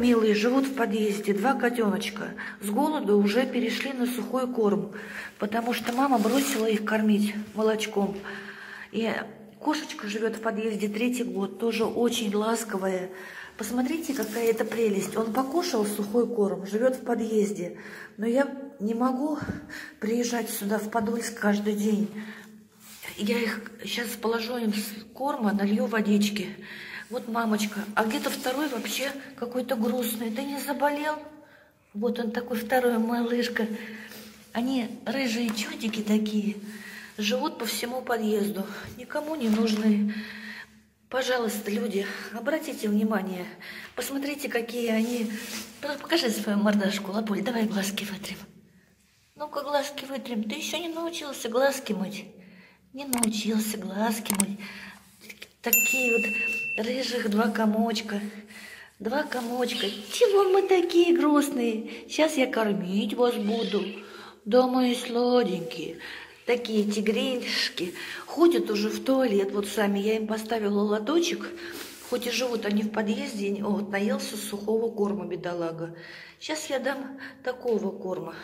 милые живут в подъезде, два котеночка. С голоду уже перешли на сухой корм, потому что мама бросила их кормить молочком. И кошечка живет в подъезде 3-й год, тоже очень ласковая. Посмотрите, какая это прелесть. Он покушал сухой корм, живет в подъезде. Но я не могу приезжать сюда, в Подольск, каждый день. Я их сейчас положу им с корма, налью водички. Вот мамочка. А где-то второй вообще какой-то грустный. Ты не заболел? Вот он такой второй, малышка. Они рыжие чудики такие. Живут по всему подъезду. Никому не нужны. Пожалуйста, люди, обратите внимание. Посмотрите, какие они. Покажи свою мордашку, Лапуль. Давай глазки вытрем. Ну-ка, глазки вытрем. Ты еще не научился глазки мыть? Не научился глазки мыть. Такие вот рыжих два комочка. Два комочка. Чего мы такие грустные? Сейчас я кормить вас буду. Да, мои сладенькие. Такие тигришки. Ходят уже в туалет. Вот сами я им поставила лоточек. Хоть и живут они в подъезде. Вот наелся сухого корма, бедолага. Сейчас я дам такого корма.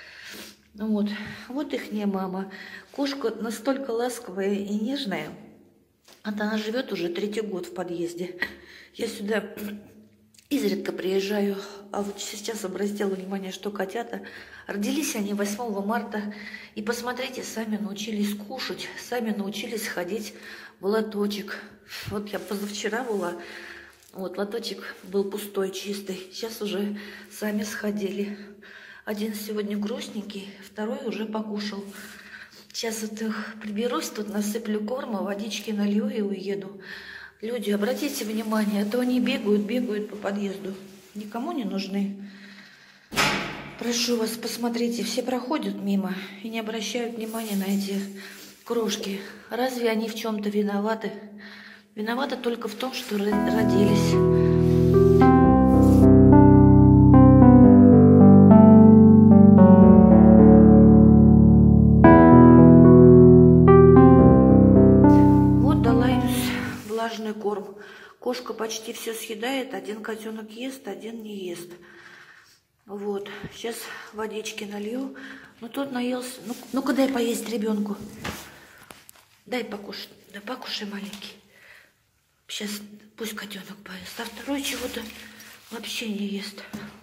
Вот ихняя мама. Кошка настолько ласковая и нежная. Она живет уже 3-й год в подъезде. Я сюда изредка приезжаю, а вот сейчас обратила внимание, что котята родились они 8 марта. И посмотрите, сами научились кушать, сами научились ходить в лоточек. Вот я позавчера была, вот лоточек был пустой, чистый. Сейчас уже сами сходили. Один сегодня грустненький, второй уже покушал. Сейчас вот их приберусь, тут насыплю корма, водички налью и уеду. Люди, обратите внимание, а то они бегают по подъезду. Никому не нужны. Прошу вас, посмотрите, все проходят мимо и не обращают внимания на эти крошки. Разве они в чем-то виноваты? Виноваты только в том, что родились. Корм. Кошка почти все съедает, один котенок ест, один не ест. Вот, сейчас водички налью. Ну, тот наелся. Ну-ка, дай поесть ребенку. Дай покушать. Да покушай, маленький. Сейчас пусть котенок поест. А второй чего-то вообще не ест.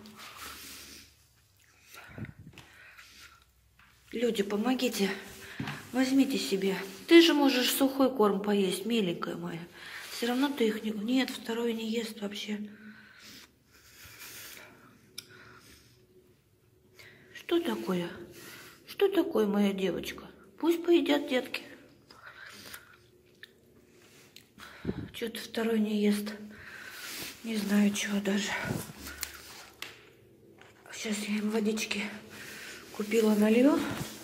Люди, помогите. Возьмите себе. Ты же можешь сухой корм поесть, миленькая моя. Все равно ты их не... Нет, второй не ест вообще. Что такое? Что такое, моя девочка? Пусть поедят детки. Что-то второй не ест. Не знаю, чего даже. Сейчас я им водички купила, налью.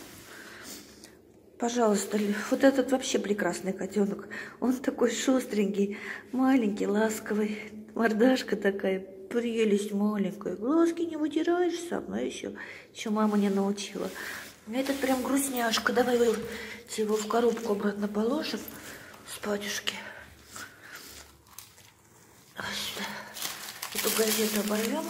Пожалуйста, вот этот вообще прекрасный котенок. Он такой шустренький, маленький, ласковый. Мордашка такая, прелесть маленькая. Глазки не вытираешь сам, а еще мама не научила. Этот прям грустняшка. Давай его в коробку обратно положим спатюшки. Эту газету оборвем.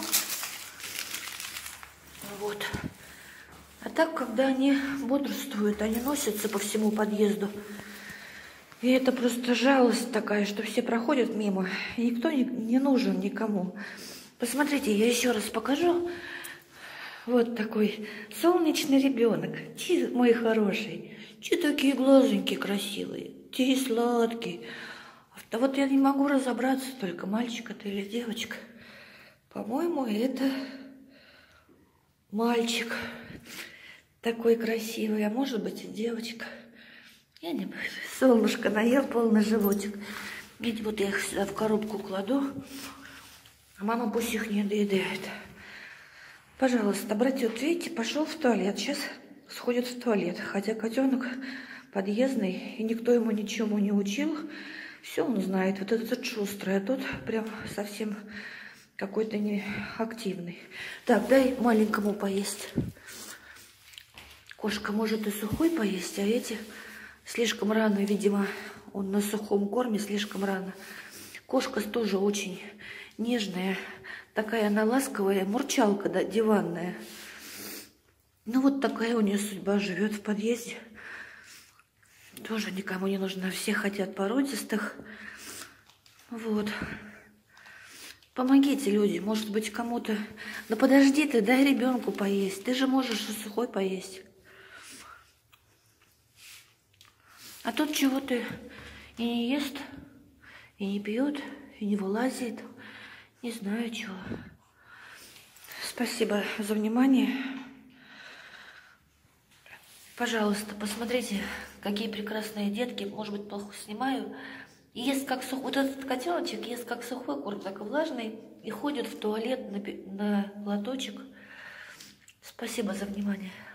Вот. А так, когда они бодрствуют, они носятся по всему подъезду. И это просто жалость такая, что все проходят мимо, и никто не нужен никому. Посмотрите, я еще раз покажу. Вот такой солнечный ребенок. Мой хороший. Че такие глазоньки красивые, те и сладкие. А вот я не могу разобраться, только мальчик это или девочка. По-моему, это мальчик. Такой красивый, а может быть и девочка. Я не знаю. Солнышко наел полный животик. Видите, вот я их сюда в коробку кладу, а мама пусть их не доедает. Пожалуйста, братик, видите, пошел в туалет. Сейчас сходит в туалет. Хотя котенок подъездный, и никто ему ничему не учил. Все он знает. Вот этот шустрый, а тот прям совсем какой-то неактивный. Так, дай маленькому поесть. Кошка может и сухой поесть, а эти слишком рано, видимо, он на сухом корме слишком рано. Кошка тоже очень нежная, Такая она ласковая, мурчалка, да, диванная. Ну вот такая у нее судьба, живет в подъезде. Тоже никому не нужна, все хотят породистых. Вот. Помогите, люди, может быть, кому-то... Да подожди ты, дай ребенку поесть. Ты же можешь и сухой поесть. А тут чего ты и не ест, и не пьет, и не вылазит. Не знаю чего. Спасибо за внимание. Пожалуйста, посмотрите, какие прекрасные детки. Может быть, плохо снимаю. Ест как сухой. Вот этот котеночек ест как сухой корм, так и влажный. И ходит в туалет на лоточек. Спасибо за внимание.